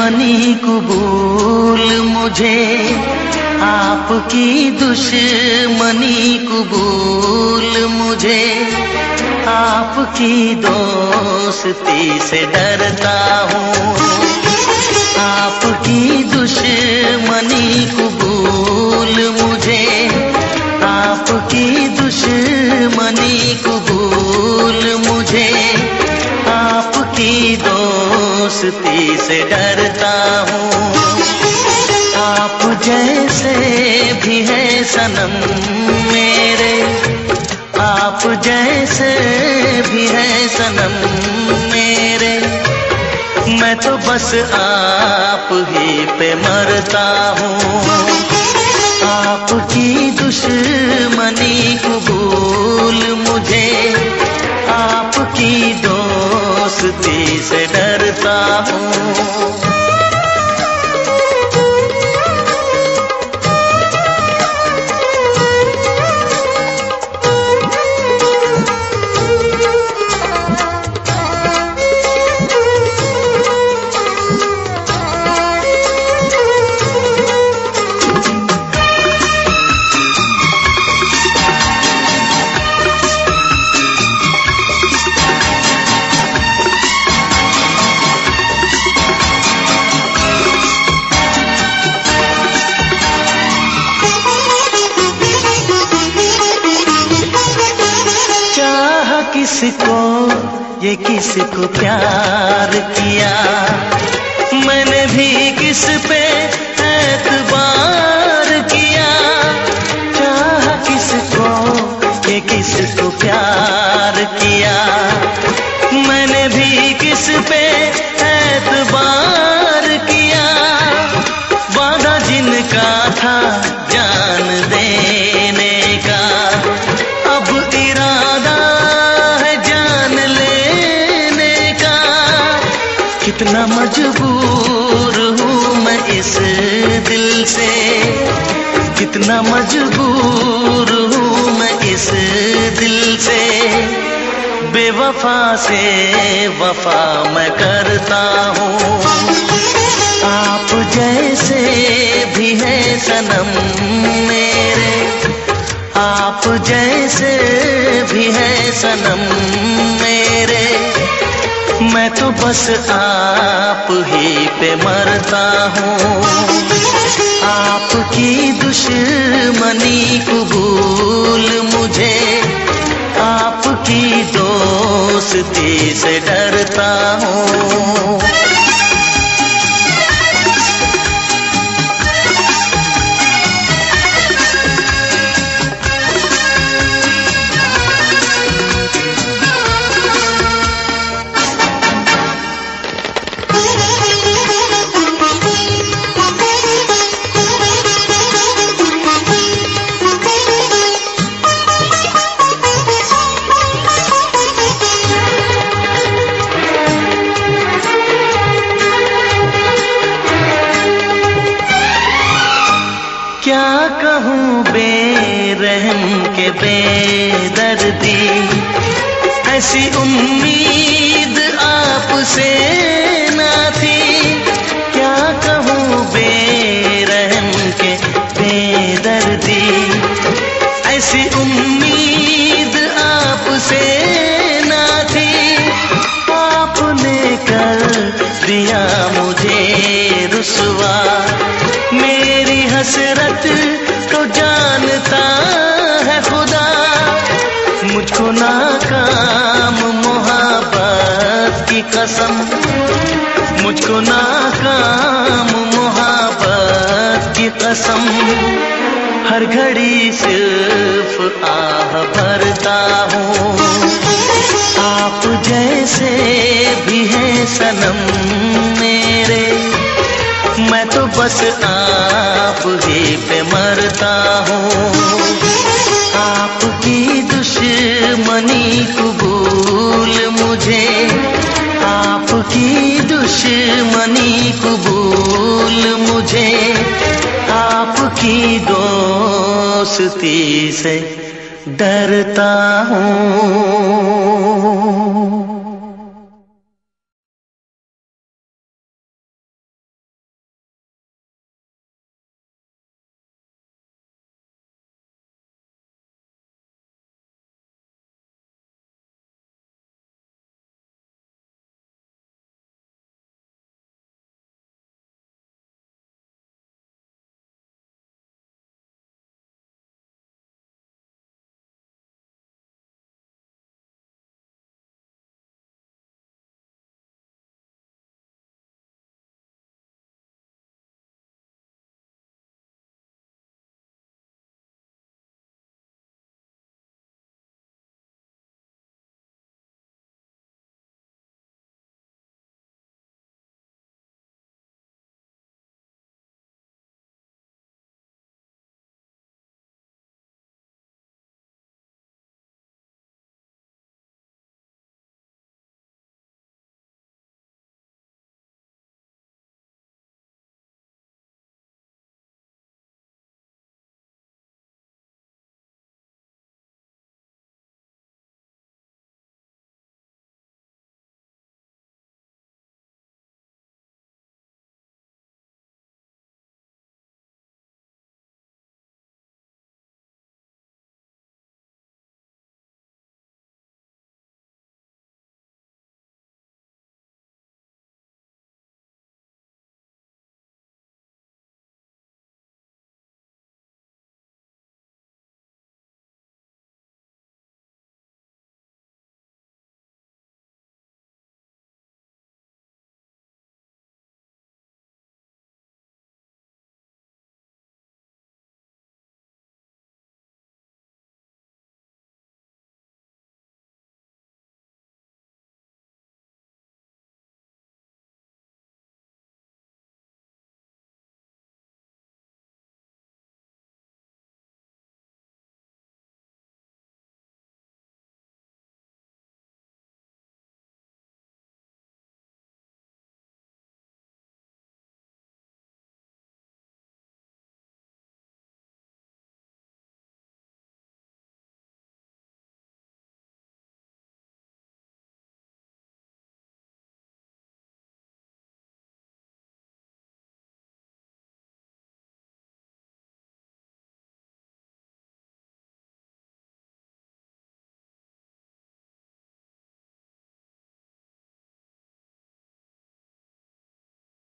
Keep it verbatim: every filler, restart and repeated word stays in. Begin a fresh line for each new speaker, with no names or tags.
दुश्मनी कबूल मुझे, आपकी दुश्मनी कबूल मुझे, आपकी दोस्ती से डरता हूँ। आपकी दुश्मनी कबूल मुझे, आपकी दुश्मनी कबूल मुझे, आपकी दोस्ती से डरता हूँ। आप जैसे भी है सनम मेरे, आप जैसे भी है सनम मेरे, मैं तो बस आप ही पे मरता हूँ। आपकी दुश्मनी कबूल मुझे, आपकी दोस्ती से डरता हूँ। किसको ये किसको प्यार किया, मैंने भी किस पे एतबार किया। चाह किसको ये किसको प्यार किया, मैंने भी किस पे एतबार किया। वादा जिनका था जान देने का, अब इरादा कितना मजबूर हूँ मैं इस दिल से, कितना मजबूर हूँ मैं इस दिल से। बेवफा से वफा मैं करता हूँ। आप जैसे भी है सनम मेरे, आप जैसे भी है सनम मेरे, मैं तो बस आप ही पे मरता हूँ। आपकी दुश्मनी कबूल मुझे, आपकी दोस्ती से डरता हूँ। क्या कहूँ बेरहम के बेदर्दी, ऐसी उम्मीद आपसे ना थी। क्या कहूँ बेरहम के बेदर्दी, ऐसी उम्मीद आपसे ना थी। आपने कर दिया मुझे रुसवा, मेरी हसरत को जानता है खुदा। मुझको नाकाम मोहब्बत की कसम, मुझको नाकाम मोहब्बत की कसम। हर घड़ी सिर्फ आह भरता हूँ। आप जैसे भी हैं सनम मेरे, मैं तो बस आप ही पे मरता हूँ। आपकी दुश्मनी कबूल मुझे, आपकी दुश्मनी कबूल मुझे, आपकी दोस्ती से डरता हूँ।